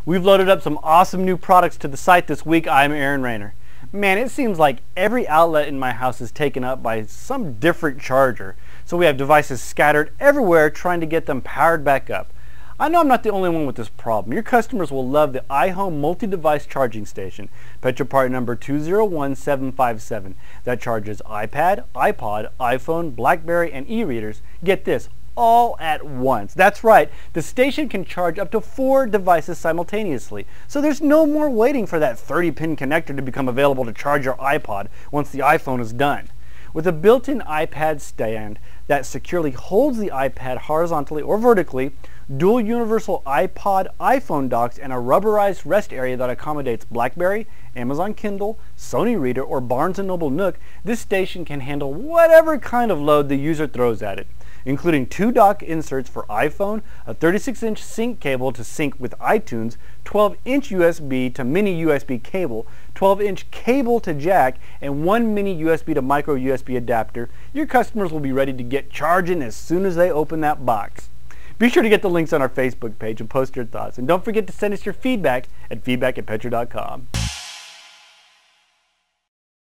We've loaded up some awesome new products to the site this week. I'm Aaron Rayner. Man, it seems like every outlet in my house is taken up by some different charger. So we have devices scattered everywhere trying to get them powered back up. I know I'm not the only one with this problem. Your customers will love the iHome multi-device charging station, Petro part number 201757, that charges iPad, iPod, iPhone, BlackBerry, and e-readers. Get this, all at once. That's right, the station can charge up to 4 devices simultaneously. So there's no more waiting for that 30-pin connector to become available to charge your iPod once the iPhone is done. With a built-in iPad stand that securely holds the iPad horizontally or vertically, dual universal iPod iPhone docks, and a rubberized rest area that accommodates BlackBerry, Amazon Kindle, Sony Reader, or Barnes & Noble Nook, this station can handle whatever kind of load the user throws at it, including 2 dock inserts for iPhone, a 36-inch sync cable to sync with iTunes, 12-inch USB to mini USB cable, 12-inch cable to jack, and 1 mini USB to micro USB adapter. Your customers will be ready to get charging as soon as they open that box. Be sure to get the links on our Facebook page and post your thoughts. And don't forget to send us your feedback at feedback@petro.com.